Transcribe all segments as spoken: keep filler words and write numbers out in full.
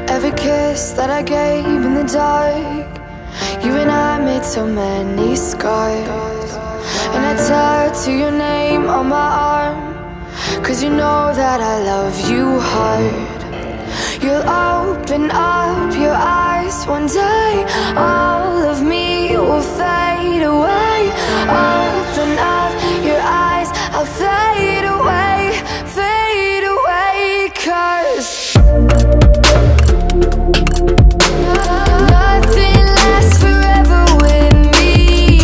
Every kiss that I gave in the dark, you and I made so many scars. And I tattoo your name on my arm, 'cause you know that I love you hard. You'll open up your eyes one day, all of me will fade away. Open up your eyes, I'll fade away, fade away, 'cause nothing lasts forever with me.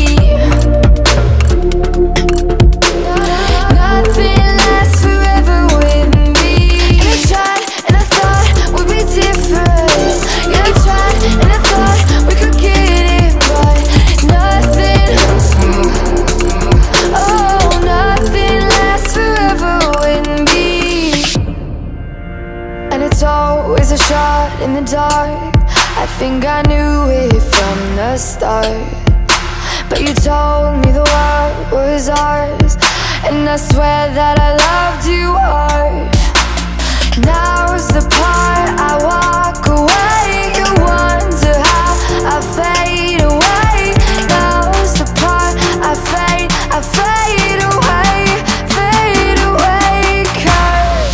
Nothing lasts forever with me. And I tried and I thought we'd be different. Yeah, I tried and I thought we could get it, but nothing, oh, nothing lasts forever with me. And it's always a shot in the dark. I think I knew it from the start, but you told me the world was ours, and I swear that I loved you hard. Now's the part I walk away. You wonder how I fade away. Now's the part I fade, I fade away, fade away, 'cause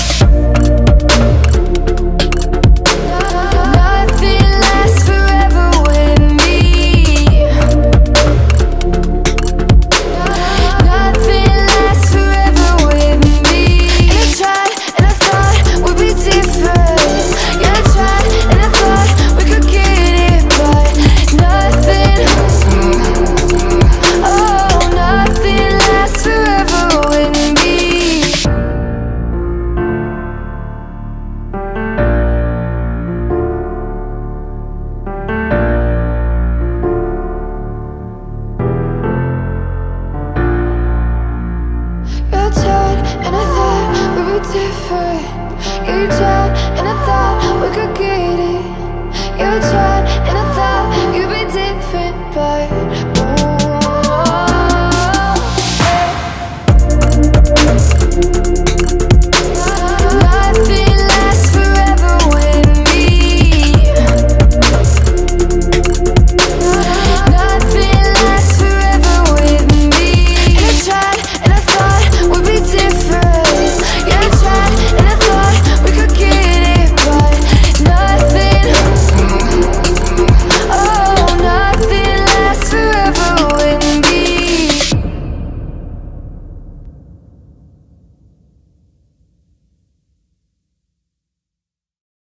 nothing lasts forever with me. Nothing lasts forever with me. And I tried and I thought we'd be different. Yeah, I tried and I thought we could get it, but nothing, oh, nothing lasts forever with me. You tried and I thought we were different. You tried and I thought we could get it. You tried